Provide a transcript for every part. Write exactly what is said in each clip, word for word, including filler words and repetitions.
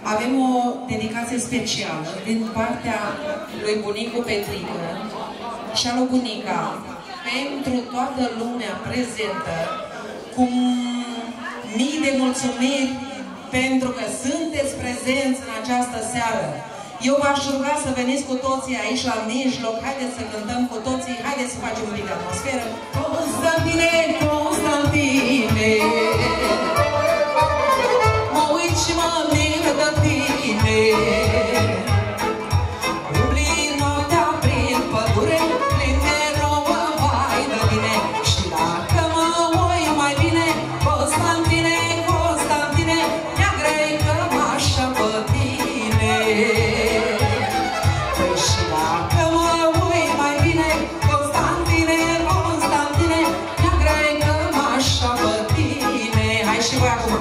Avem o dedicație specială din partea lui bunicu Petrică și a lui bunica pentru toată lumea prezentă, cu mii de mulțumiri pentru că sunteți prezenți în această seară. Eu v-aș ruga să veniți cu toții aici la mijloc, haideți să cântăm cu toții, haideți să facem un pic de atmosferă. Constantine, Constantine, mă uit și mă mir de tine. Umbli noaptea prin pădure, plin de rouă, vai de bine. Și dacă mă oi mai bine, Constantine, Constantine, neagră-i cămașa pe tine. Păi și dacă mă oi mai bine, Constantine, Constantine, neagră-i cămașa pe tine. Hai și voi acum!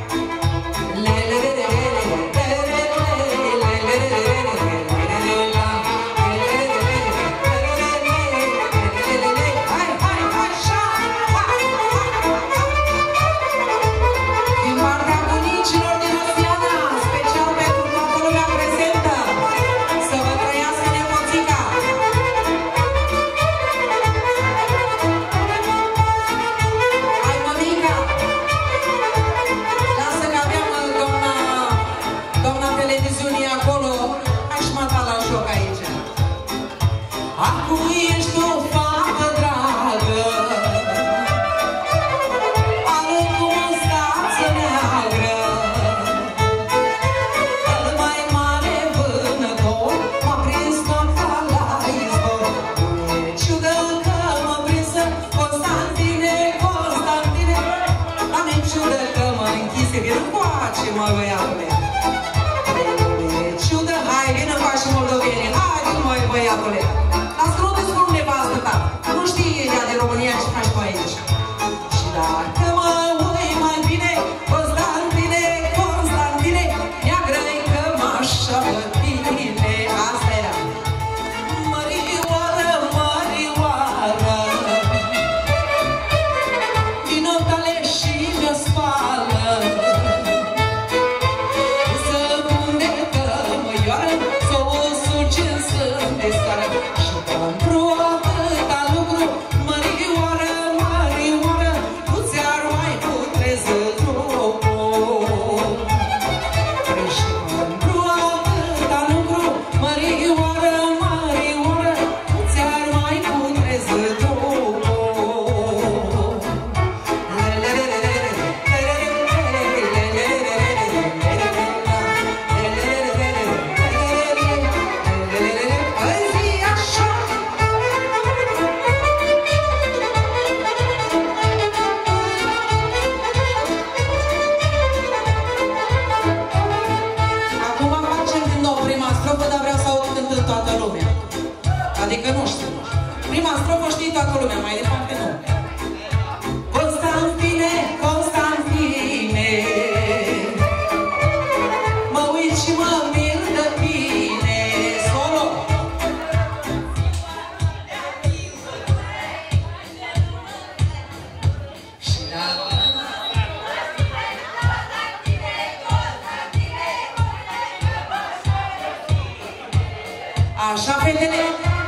Așa, fetele?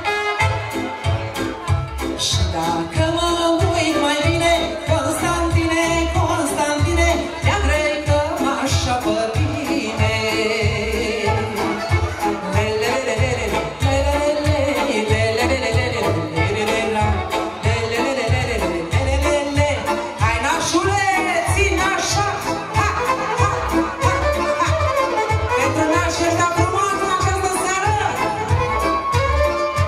Și dacă mă uit mai bine, Constantine, Constantine, neagră-i cămașa pe tine. Hai, nașule, ține așa! Ha, ha, ha, ha! Pentru nașii ăștia frumoși în această seară!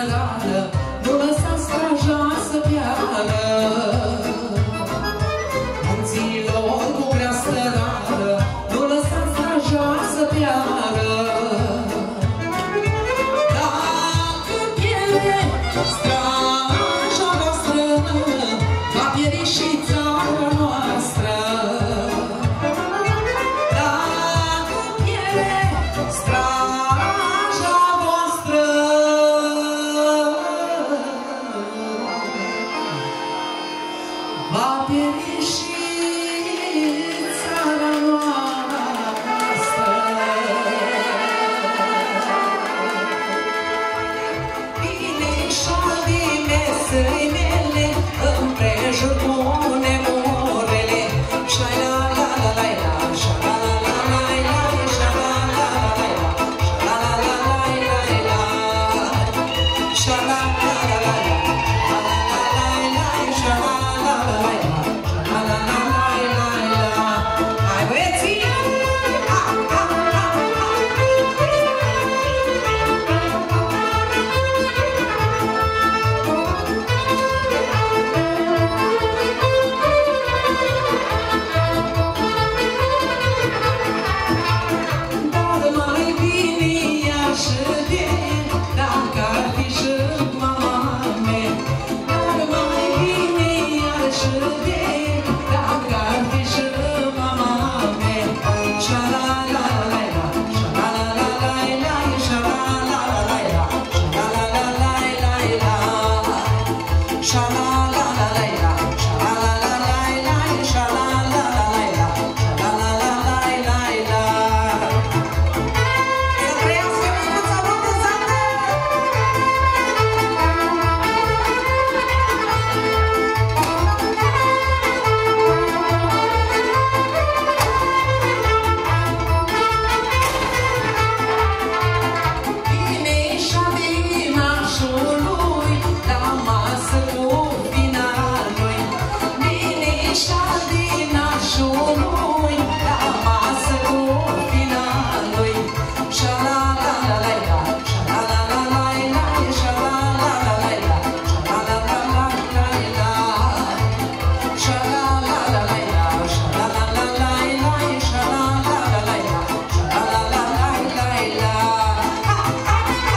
sărată, nu lăsa straja să piară. Munților cu grea sărată, nu lăsa straja să piară. Dacă pierde straja voastră, va pieri și țara noastră. Dacă pierde straja voastră, va pieri și țara noastră. Binișor din mesei mele, împrejur pune morele, șa-la la la la la, șa-la la la la la, șa-la la la la la, șa-la la la la la, șa-la la la la la, șa-la la la la la. Hai băieții! Ha, ha, ha, ha! Dar mai bine i-aș de, dacă ar fi și mama mea. Dar mai bine i-aș de, dacă ar fi și mama mea. Șa-la la la la, șa-la la la la, șa-la la la la, șa-la la la la, șa-la la la la, șa-la la la la, șa-la la la la, șa-la la la la. Să trăiască mânuța botezată! Bine-și-a dinașului, la masă cu vina lui. Bine-și-a dinașului, la masă cu vina lui. Șa-la la la la la, șa-la la la la la, șa-la la la la la, șa-la la la la la. Șa-la la la la la, șa-la la la la la, șa-la la la la la, șa-la la la la la. Ha, ha, ha!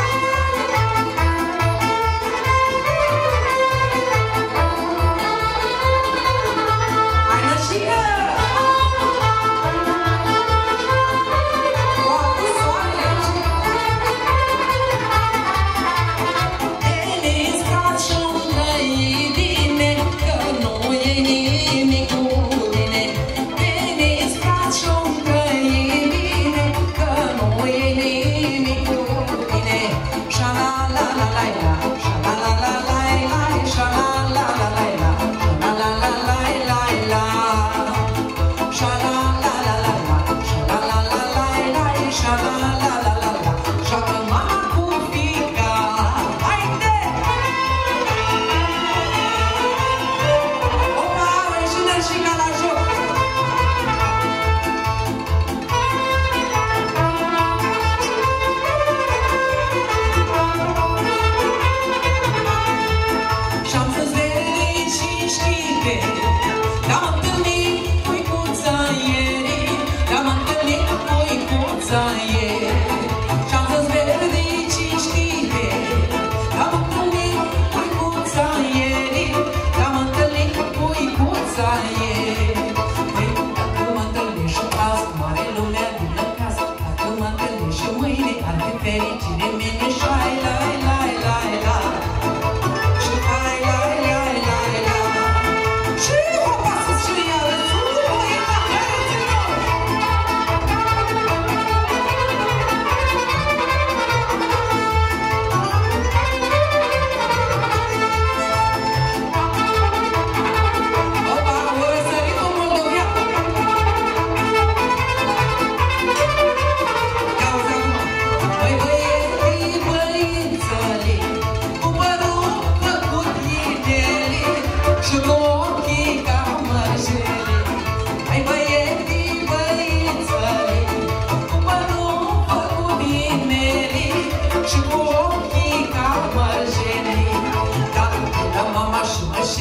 Hai, nășică! Cu apă soare! Denis Crăciun trăi bine, că nu e nimic cu tine. Denis Crăciun trăi bine, că nu e nimic cu tine. Șa-la la la la la, șa-la la la la la, șa-la la la la la, șa-la la la la la. Șa-la la la la la, șa-la la la la la, șa-la la la la la. Joacă mama cu fiica, haide! Opa, și nășica la joc! Și-am spus verde și știpe, l-am întâlnit puicuța ieri, l-am întâlnit puicuța ieri. Și-am spus verde și știpe, l-am întâlnit puicuța ieri, l-am întâlnit puicuța ieri. Păi, dacă mă întâlnești și azi, mare lumea din casă, dacă mă întâlnești și mâine, ar fi fericire mine și ai la la la la. Și hai la la la la. Și hopa sus și iară sus, băi, la cărților! Opa, o răsăritul moldovean! Cauza acum! Băi, băieții, băițăli, cu părul făcut ideli și cu ochii ca mărșeli. Hai, băieții, băițăli, cu părul făcut ideli și cu ochii ca mărșeli.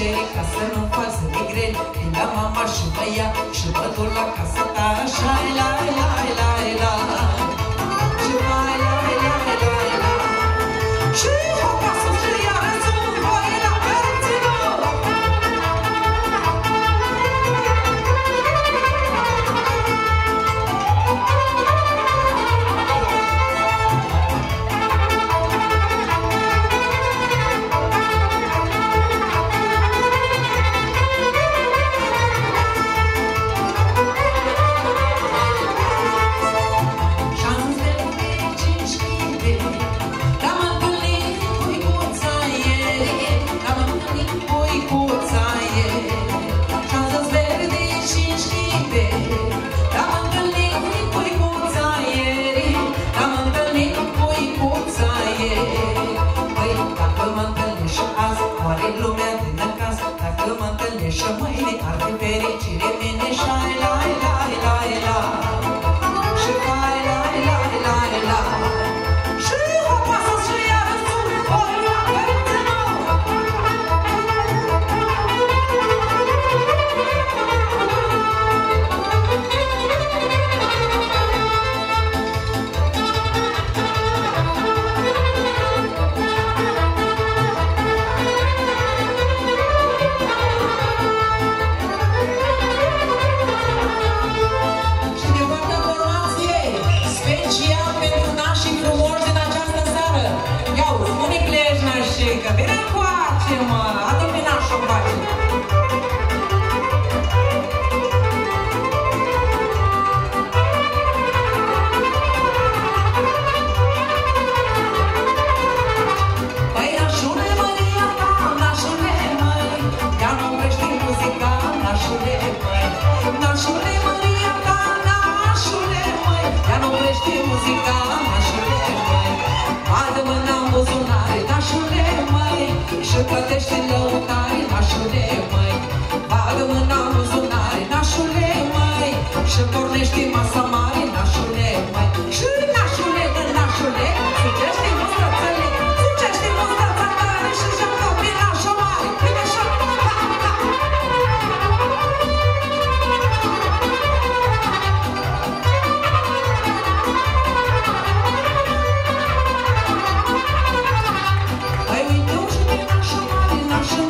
cere ca să nu faci migreni. Când la mama și mă ia și mă duc la casa ta. Așa-i la la la la și mai la la la la și hopa să-ți ia răzul voi la cărților. Și mâine ar fi fericire mine și ai la la la la și ai la la la la și hopa să-ți ia răzul voi la cărților. Că vine încoace, mă, adu-mi nașul încoace. Păi, nașule, Maria ta, nașule, măi, ia nu oprești muzica, nașule, măi. Nașule, Maria ta, nașule, măi, ia nu oprești muzica, nașule, măi. Adă mâna în buzunare, nașule, măi, și plătește lăutare, nașule, măi. Bagă mâna în buzunare, nașule, măi, și pornește masa mare, nașule, măi. Și nașule, nașule, sucește mustățele, sucește mustăța tare și joacă pe nașa mare. Uite așa, ha, ha. Păi uite-o și pe nașa mare, nașa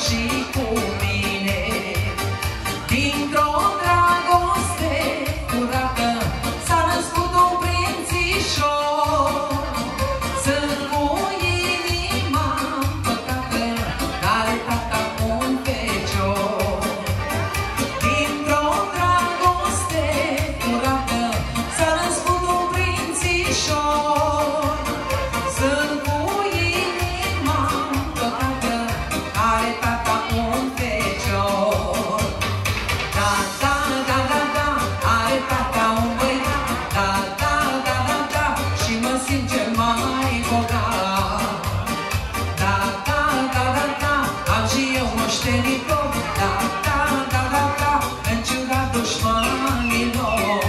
și cu mine. Dintr-o dragoste curată s-a născut un prințișor. Sunt cu inima împăcată, care tata un fecior. Dintr-o dragoste curată s-a născut un prințișor. Sunt cu inima împăcată, care tata un fecior. Da, da, da, da, da, are tata un băiat. Da, da, da, da, da, și mă simt cel mai bogat. Da, da, da, da, da, am și eu moștenitor. Da, da, da, da, da, în ciuda dușmanilor.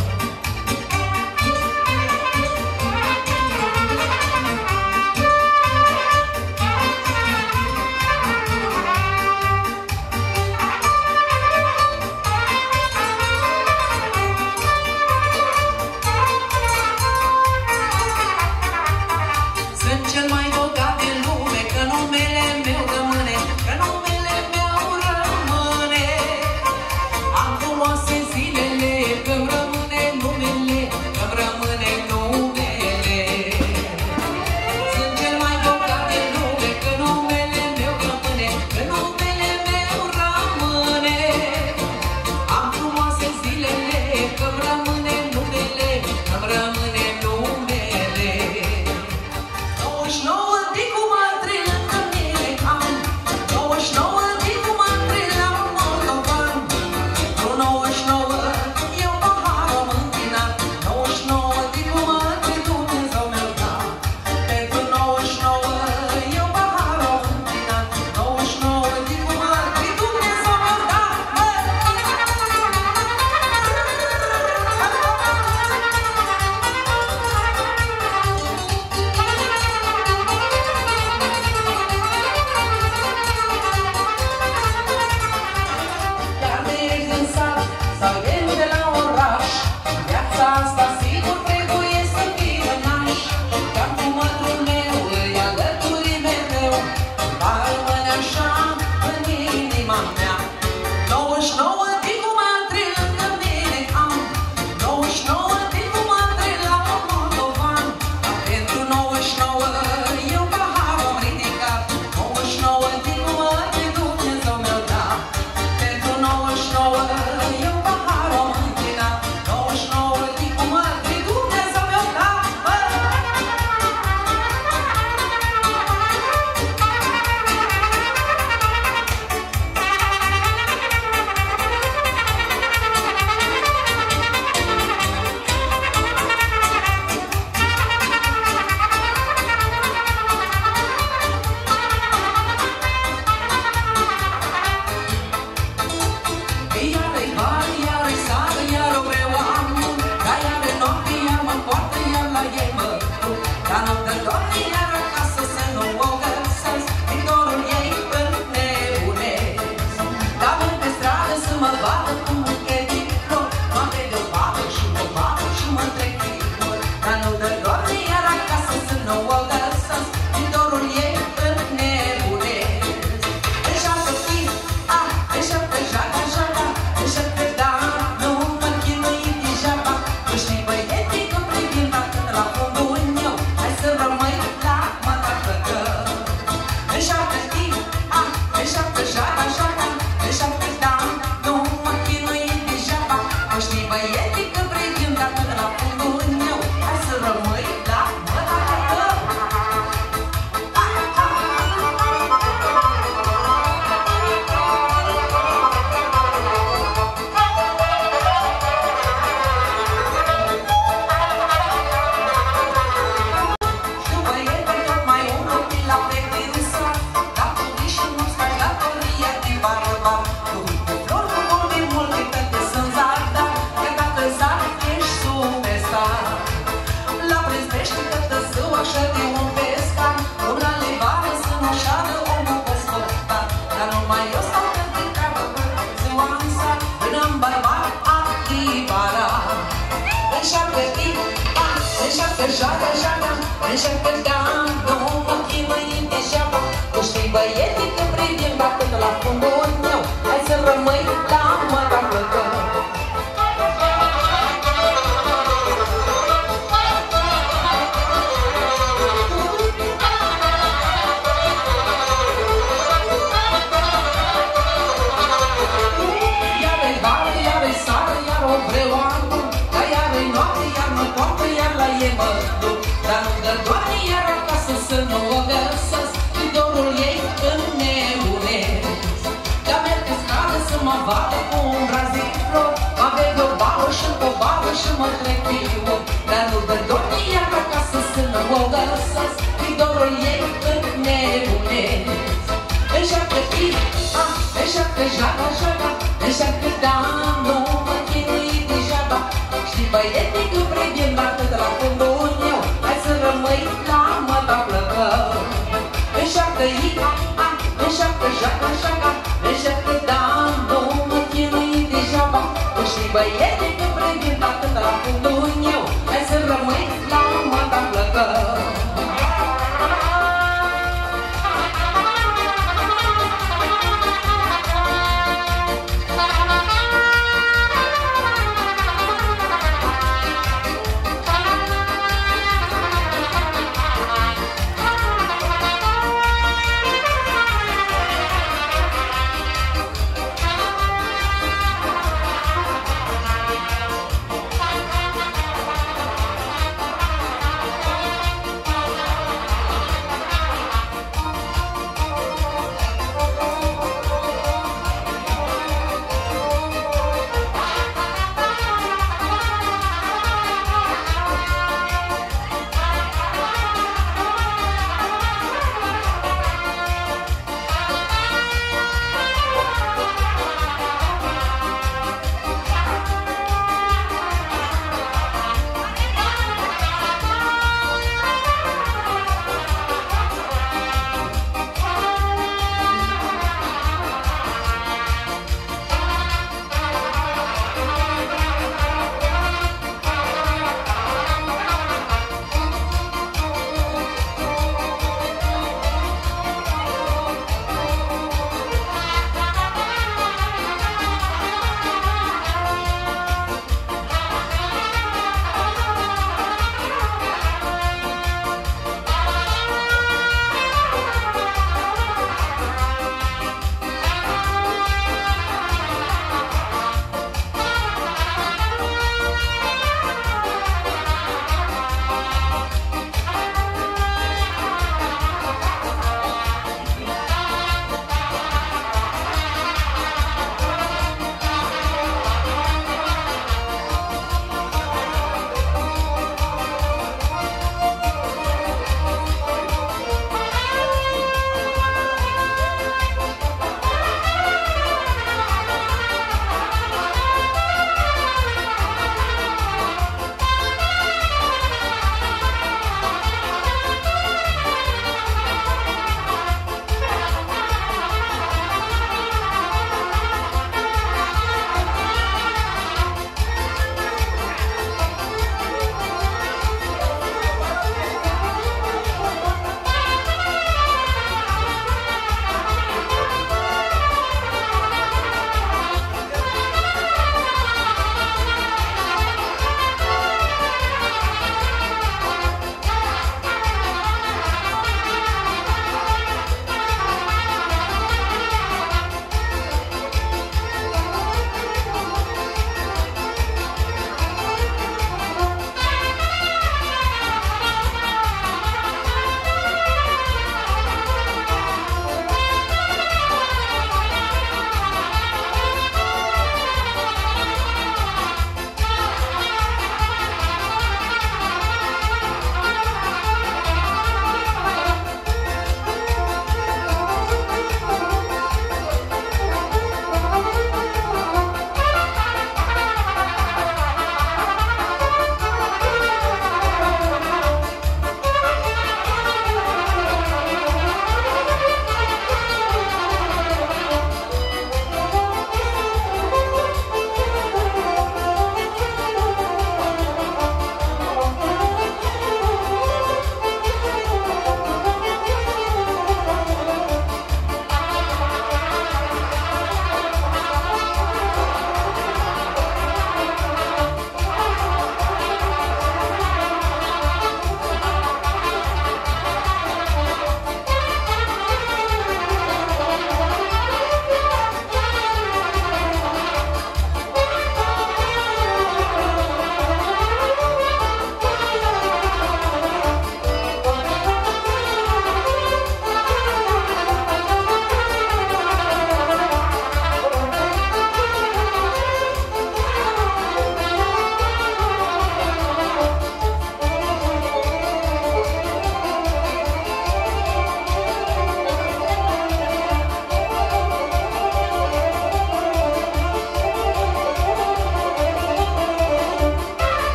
Sunt cel mai bogat din lume, că numele meu rămâne, că numele meu rămâne. Am frumoase zilele, că-mi rămâne numele, că-mi rămâne numele. Sunt cel mai bogat din lume, că numele meu rămâne, că numele meu rămâne. Am frumoase zilele, că-mi rămâne numele, că-mi rămâne numele. douăzeci și nouă de cu mătri lângă mine am, douăzeci și nouă de cu mătri la moldovan. Cu nouăzeci și nouă eu pahar am închinat, nouăzeci și nouă de cu mătri Dumnezeu mi-a dat. Pentru nouăzeci și nouă eu pahar am închinat, nouăzeci și nouă de cu mătri Dumnezeu mi-a dat. Chiar de ești din sat sau ești de la oraș, viața asta sigur trebuie să fie naș. Chiar cu mătrul meu îi alături mereu, va rămâne așa în inima mea. douăzeci și nouă de cu mătri lângă mine am, douăzeci și nouă de cu mătri la moldovan. Pentru nouăzeci și nouă eu pahar am ridicat, nouăzeci și nouă de cu mătri Dumnezeu mi-a dat. Pentru nouăzeci și nouă eu pahar am închinat, nouăzeci și nouă de cu mătri Dumnezeu mi-a dat. Iar-i vară, iar-i sară, iar o vreau am, dar iar-i noapte, iar mă poartă, iar la ei mă duc. Dar nu dă doamne iar acasă să nu o găsesc, din dorul ei îmi nebunesc. Dar vând pe stradă să mă vadă cum îmi cheditor, noapte de-o bată și mă bată și mă trec din cur. Dar nu dă doamne iar acasă să nu o găsesc, din dorul ei îmi nebunesc. Deșeaptă fi, ah, deșeaptă jaca, jaca, deșeaptă da, nu mă chinui degeaba. Tu știi băieții că privind atât la fundul meu, hai să rămâi la mata plăcă. Deșeaptă fi, ah, deșeaptă jaca, jaca, deșeaptă da, nu mă chinui degeaba. Tu știi băieții că privind atât la fundul meu, hai să rămâi la mata plăcă. Și băiete tot mai un copil la plec din sat, dar cu și nu stai la toria din barbar. Tu cu flori, cu vorbe multe, toate sunt zadar, că dacă zar ești superstar. La prezbește tătă zău așa de un pescar, până la vară să nu șadă omul păscătar. Dar numai eu stau cât de treabă până ziua în sat, până-n barbar activara. Deșeaptă fi, ah, deșeaptă jaca, jaca, deșeaptă da, nu mă chinui degeaba. Tu știi băieții când privim atât la fundul meu, hai să rămâi la măta plăcă. Iar-i vară, iar-i sară, iar o vreau anul, dar iar-i noapte, iar mă toată, iar la e mă duc. Dar lângă Doamne, iar acasă să nu o găsesc, și dorul ei în nebunesc. Dar merg pe stradă să mă vadă cu un brazil flor, mă vede o babă și o babă și mă trec pe eu. Dar lângă Doamne, iar acasă să nu o găsesc, și dorul ei în nebunesc. Înșeapcă tine, ah, înșeapcă jaga, jaga, înșeapcă da, nu mă chinui degeaba. Știi băieții când privim atât la fundul meu, hai să rămâi la măta plăcă. Înșeapcă-i, ah, ah, înșeapcă jaga, jaga, înșeapcă da, nu mă chinui degeaba. Știi băieții când privim atât la fundul meu, hai să rămâi la măta plăcă.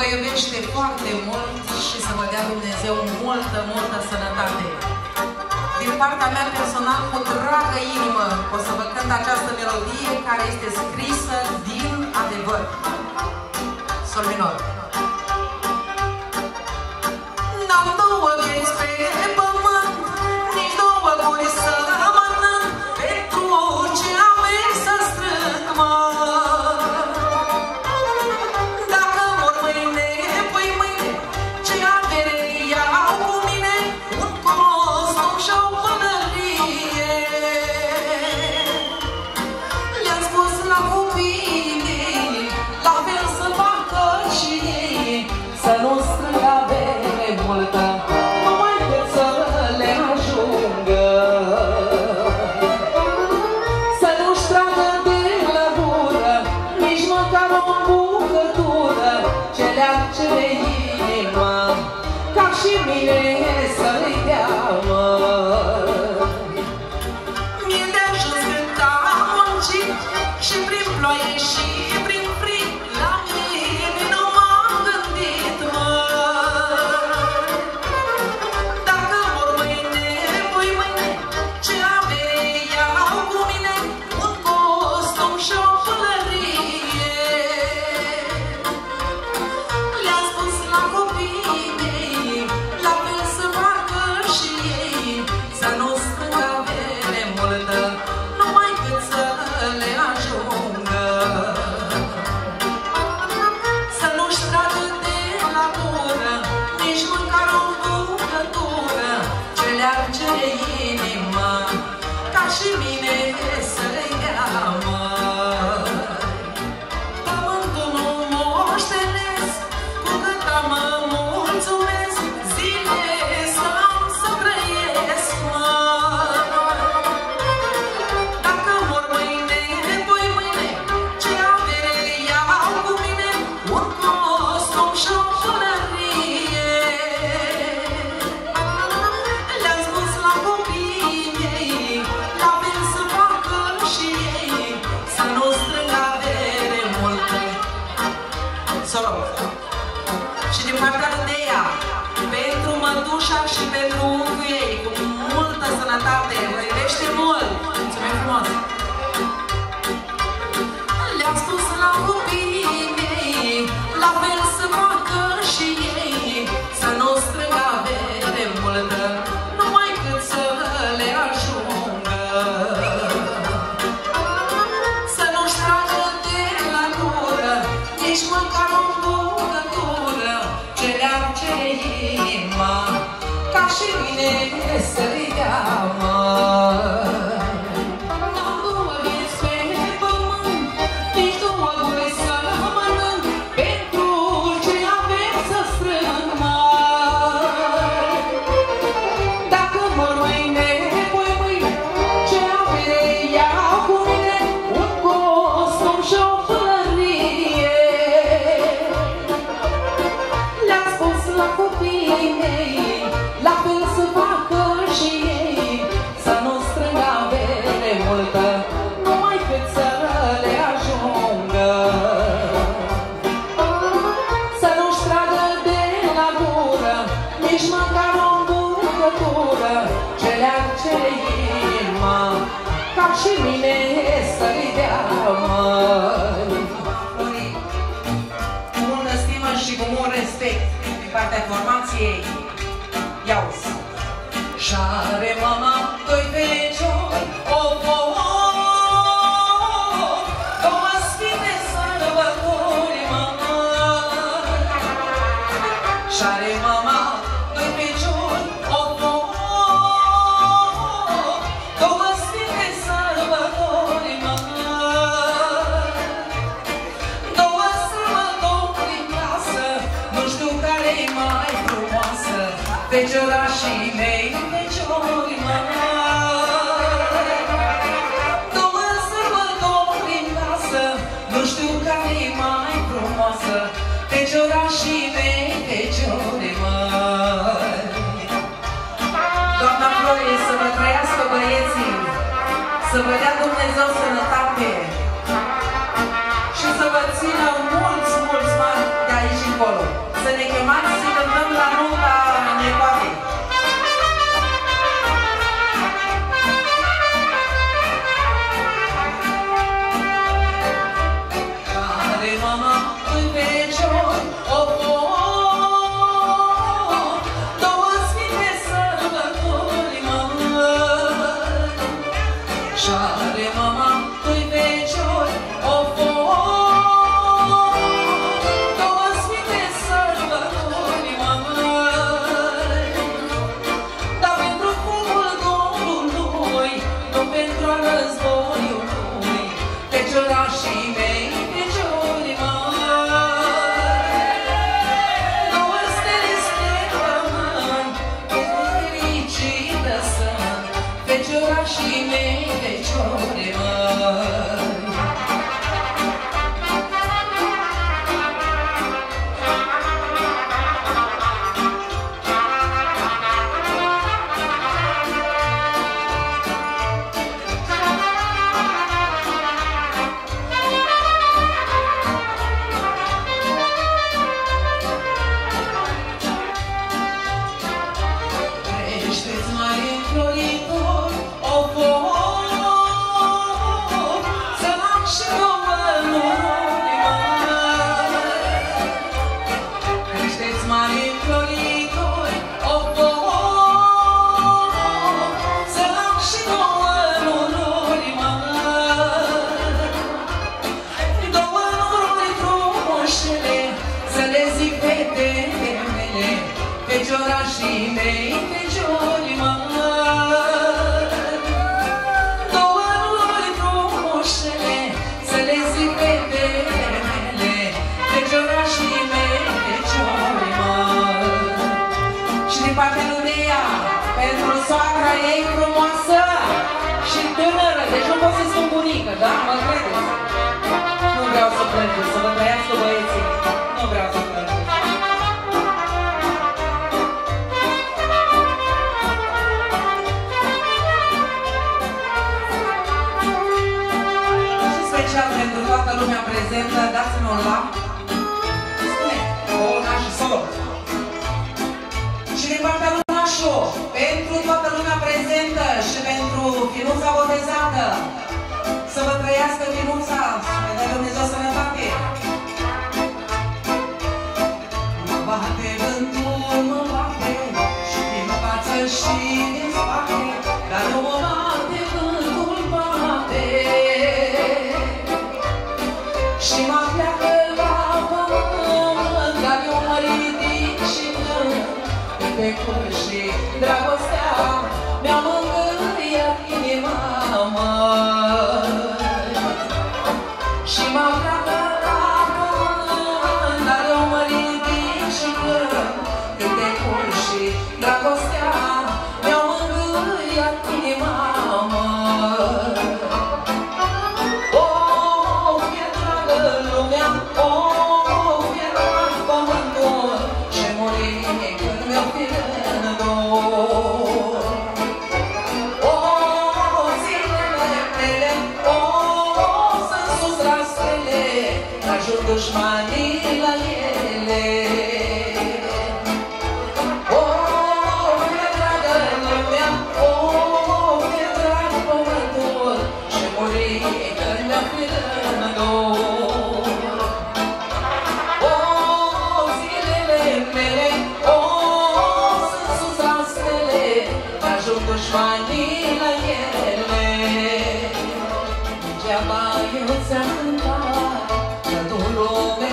vă iubește foarte mult și să vă dea Dumnezeu multă, multă sănătate. Din partea mea personal, cu dragă inimă, o să vă cânt această melodie care este scrisă din adevăr. Sol minor. N-am două vieți pe pământ, nici două guri să mănânc, pentru ce avem să strâng, mă. Dacă mor mâine, păi mâine, ce avere iau cu mine, un costum și o pălărie. Le-am spus la copii mei, la fel să facă și ei, să nu strâng avere multă, numai cât să le ajungă. Să nu-și tragă de la gură, nici măcar o bucătură, ce le-ar cere inima, ca și mine să-i dea, mă. Mi-e de ajuns cât am muncit, și prin ploaie și prin frig, la mine nu m-am gândit, mă. Dacă mor mâine, voi mâine, ce avere iau cu mine, un costum și o pălărie. Le-am spus la copiii mei, la fel să facă și ei, să nu strâng avere multă, numai cât să le ajungă. Să nu-și tragă de la gură, nici măcar o bucătură, ce le-ar cere inima, ca și mine să-i dea, mă. Pământul nu moștenesc, cu cât am mă mulțumesc, zile să-am să trăiesc, mă. Dacă mor mâine, voi mâine, ce avere iau cu mine, un costum și o pălărie. Le-am spus la copiii mei, la fel să facă și ei, să nu strâng avere multă. Solo. Și din partea lui ea, pentru mătușa și pentru unchiul ei, cu multă sănătate, vă iubește mult. Mulțumim frumos! Le-am spus la copiii mei, la fel să facă și ei, să nu strâng avere multă, numai cât să le ajungă. Să nu-și tragă de la gură, nici măcar o bucătură, ce le-ar cere inima, ca și mine să-i dea, mă. N-am două vieți pe pământ, nici două guri să mănânc, pentru ce avem să strâng, mă. Dacă mor mâine, voi mâine, ce avere iau cu mine, un costum și o pălărie. Le-am spus la copiii mei, la fel să facă și ei, să nu strâng avere multă, numai cât să le ajungă. Să nu-și tragă de la gură, nici măcar o bucătură, ce le-ar cere inima, ca și mine să-i dea, măi. Cu multă stimă și cu mult respect din partea formației, iauzi. Și-are mama doi feciori, o două sfinte sărbători, mama. Și-are mama doi feciori, o două sfinte sărbători, mama. Două sărbători în casă, nu știu care-i mai frumoasă, feciorașii mei, feciori, mama. Două sărbători în casă, nu știu care-i mai frumoasă, feciorașii mei, feciori, măi. Doamna Florie, să vă trăiască băieții, să vă dea Dumnezeu sănătate și să vă țină mulți, mulți bani de aici încolo. ne chemați să cântăm la nunta nepoatei. Care mama în fecior o pot, două sfinte sărbători, mamă. Și-are mama în fecior o pot, două sfinte sărbători, mamă. Dar pentru focul Domnului, nu pentru a războiului, feciorașii mei, feciori, mamă. Două stele spre pământ, fericită sunt, feciorașii mei, feciori, măi. Creșteți mai înfloritor, o foc, să am și două nori, măi. Creșteți mai înfloritor, o foc, să am și două nori, măi. Două nori frumoșele, să le zic fetele mele, feciorașii mei, feciori, măi. Două nori frumoșele, să le zic fetele mele, feciorașii mei, feciori, măi. Și din partea lui ea, pentru soacra ei frumoasă și tânără, deci nu pot să spun bunică, da? Mă credeți? Nu vreau să plângeți, să vă trăiască băieții. Nu vreau să plângeți. Și special pentru toată lumea prezentă, dați-mi un la. Spune, o naș solo. Și din partea lui Nașu, pentru toată lumea prezentă și pentru finuța botezată, să vă trăiască finuța, să ne dea Dumnezeu sănătate. Mă bate vântul, mă bate, și din față și din spate, dar nu mă bate vântul, bate. Și mă pleacă la pământ, dar eu mă ridic și cânt, pe cum și dragostea mi-a mângâiat inima, măi. Și mă pleacă la pământ, dar eu mă ridic și cânt, pe cum și dragostea mi-a mângâiat inima, măi. O, fie dragă lumea, o, fie drag pământul, și muri când mi-o fi în dor. O, zilele mele, o, sunt sus la stele, ajung dușmanii la ele. O, fie dragă lumea, o, fie drag pământul, și muri când mi-o fi în dor. O, zilele mele, o, sunt sus la stele, ajung dușmanii la ele. Degeaba eu ți-am cântat, că tu lume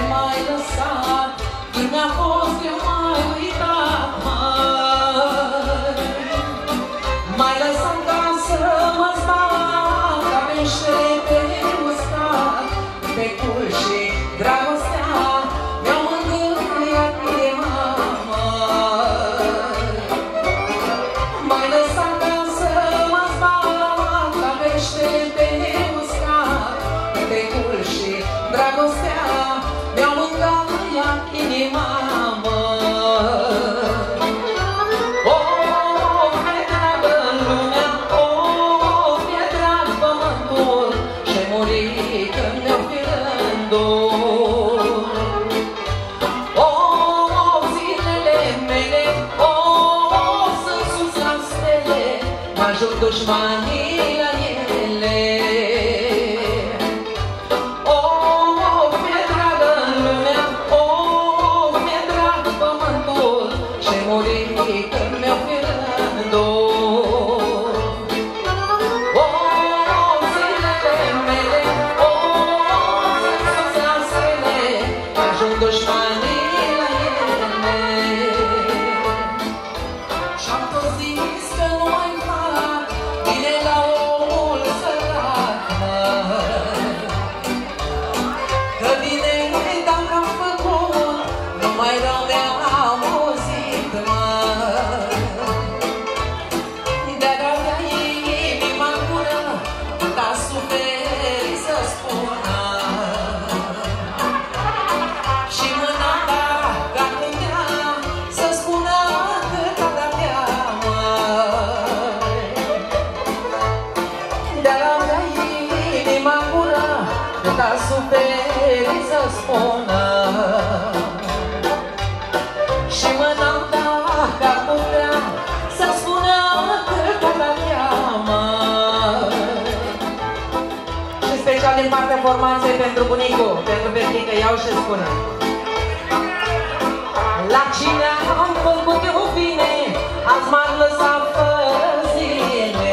ajung dușmanii la ele. O, mi-e dragă lumea, o, mi-e drag pământul și muri când mi-o fi rândul. O, zilele mele, o, sus la stele, ajung dușmanii la ele. Și-am tot zis că nu mai fac bine la omul sărac, că bine dacă am făcut, nu mai rău mi-am auzit, mă. De-ar avea inima în gură, dar suferi să spună. Și mâna ta ca putea să spună cât ar avea, mă. De-ar avea inima în gură, dar suferi să spună. Și mâna ta ca putea să spună cât ar avea, mă. Și special din partea formației pentru bunicul, pentru Petrică, iau și spune: la cine am făcut eu bine, azi m-ar lăsa fără zile.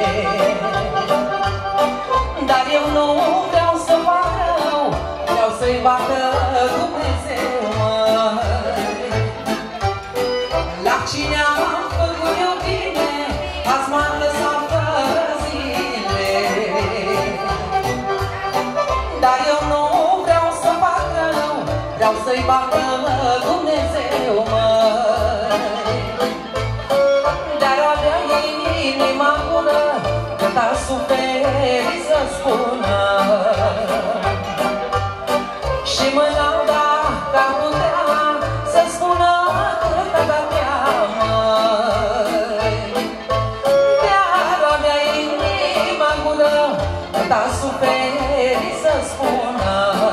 Dar eu nu vreau să fac rău, vreau să-i bată Dumnezeu, măi. La cine am făcut eu bine, azi m-ar lăsa fără zile. Dar eu nu vreau să fac rău, vreau să-i bată Dumnezeu, măi. Dar avea inima bună, cât ar suferi să spună. Și mâna dacă ar putea să spună cât ar avea, măi. Dar avea inima bună, cât ar suferi să spună.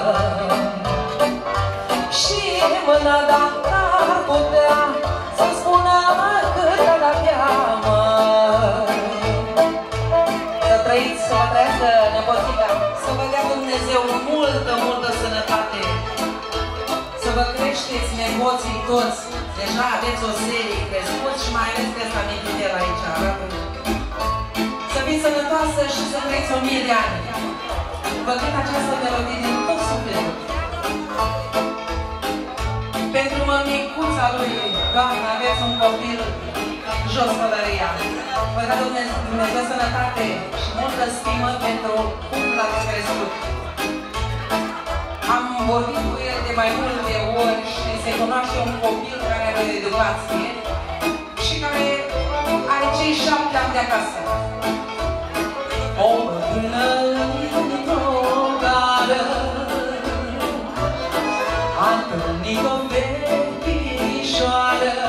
Și mâna dacă ar putea să spună cât ar avea, măi. Să trăiți, să vă trăiască nepoțica, să vă dea Dumnezeu multă, multă sănătate, să vă creșteți nepoții toți. Deja aveți o serie crescuți și mai ales că ăsta Michitel aici arată. Să fiți sănătoasă și să trăiți o mie de ani. Vă cânt această melodie din tot sufletul. Pentru mămicuța lui, Doamne, aveți un copil jos pălăria. Vă da Dumnezeu, Dumnezeu sănătate și multă stimă pentru cum l-ați crescut. Am vorbit cu el de mai multe ori și se cunoaște un copil care are o educație și care are cei șapte ani de acasă. O bătrână într-o gară a întâlnit o fetișoară.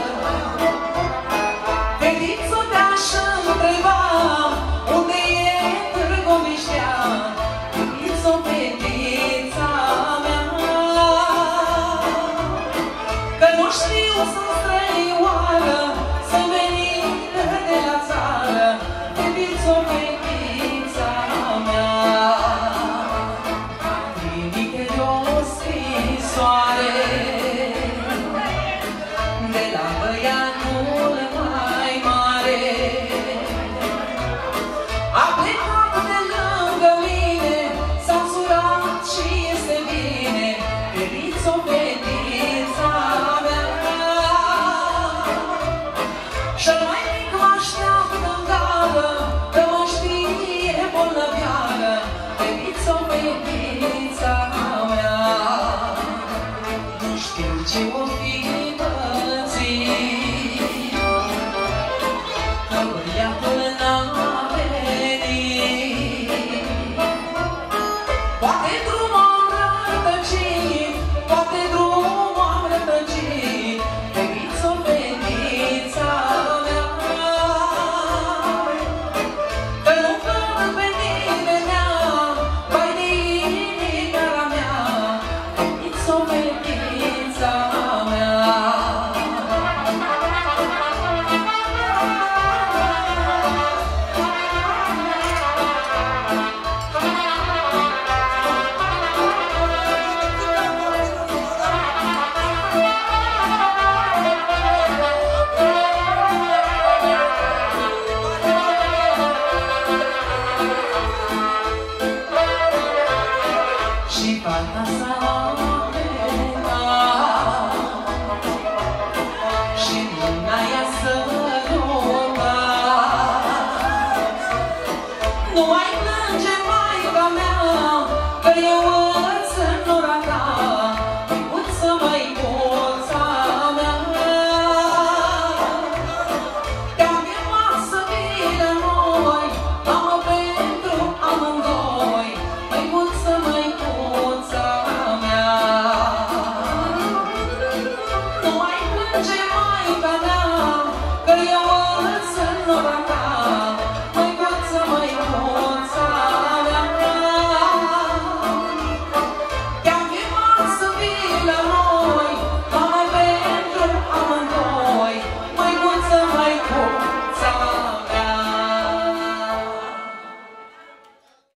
Fetiță te-așa întreba unde e Târgoviștea. Fetiță, fetița mea, că nu știu să-mi străioară, să venim de la țară. Fetiță, fetița mea, trimite-i o scrisoare de la băiat